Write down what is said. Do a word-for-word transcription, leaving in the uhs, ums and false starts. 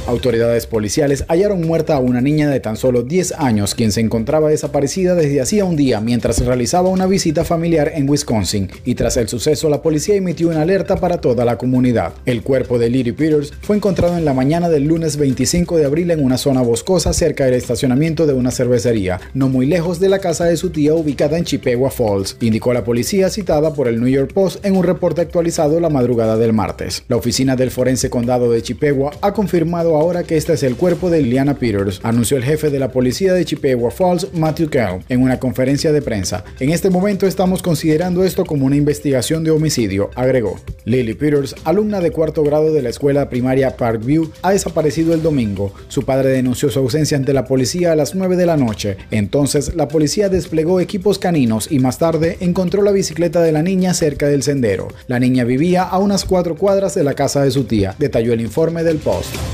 Autoridades policiales hallaron muerta a una niña de tan solo diez años, quien se encontraba desaparecida desde hacía un día mientras realizaba una visita familiar en Wisconsin, y tras el suceso la policía emitió una alerta para toda la comunidad. El cuerpo de Lily Peters fue encontrado en la mañana del lunes veinticinco de abril en una zona boscosa cerca del estacionamiento de una cervecería, no muy lejos de la casa de su tía ubicada en Chippewa Falls, indicó la policía citada por el New York Post en un reporte actualizado la madrugada del martes. La oficina del forense condado de Chippewa ha confirmado ahora que este es el cuerpo de Liliana Peters, anunció el jefe de la policía de Chippewa Falls, Matthew Kell, en una conferencia de prensa. En este momento estamos considerando esto como una investigación de homicidio, agregó. Lily Peters, alumna de cuarto grado de la escuela primaria Parkview, ha desaparecido el domingo. Su padre denunció su ausencia ante la policía a las nueve de la noche. Entonces, la policía desplegó equipos caninos y más tarde encontró la bicicleta de la niña cerca del sendero. La niña vivía a unas cuatro cuadras de la casa de su tía, detalló el informe del Post.